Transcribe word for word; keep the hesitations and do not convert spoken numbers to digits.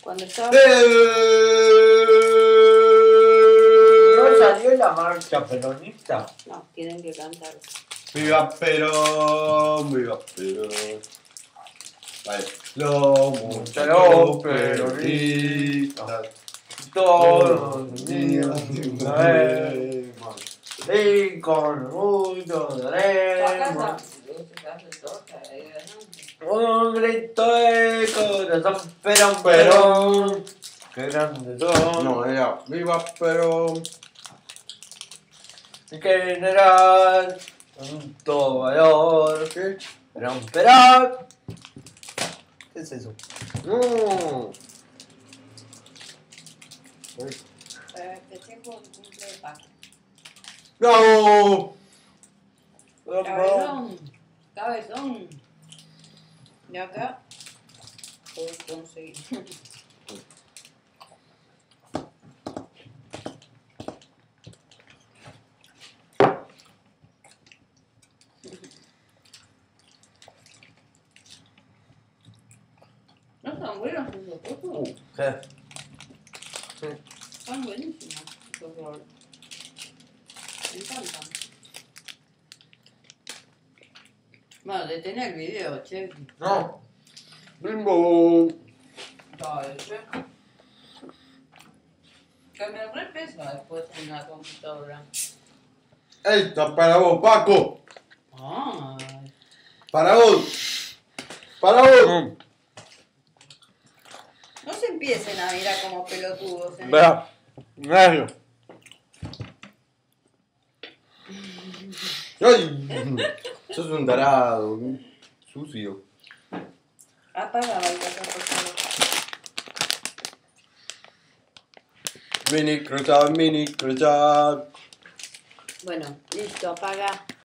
Cuando estaba... ¿No salió la marcha peronista? No, tienen que cantar. Viva Perón, viva Perón. Vale. Los muchachos peronistas, todos unidos una vez. Y con orgullo daremos un grito de corazón, Perón, Perón. Qué grande son. No, era viva Perón. General, con todo valor. ¿Qué? Perón, Perón. ¿Qué es eso? No. Eh, festejo el cumple de Paco. ¡Bravo! Cabezón, cabezón. Y acá, puedes conseguir. No están buenos esos costos. ¿Qué? Están buenísimos esos rolls. Me encantan. Bueno, detené el video, che. No. Bimbo. Dale, che. Que me repesa después en la computadora. Esta para vos, Paco. Ay. Para vos. Para vos. No se empiecen a mirar como pelotudos, ¿eh? Vea. Negro. ¡Ay! Sos un tarado. un Sucio. Apaga la casa, por favor. Mini cruzado, mini cruzado. Bueno, listo, apaga.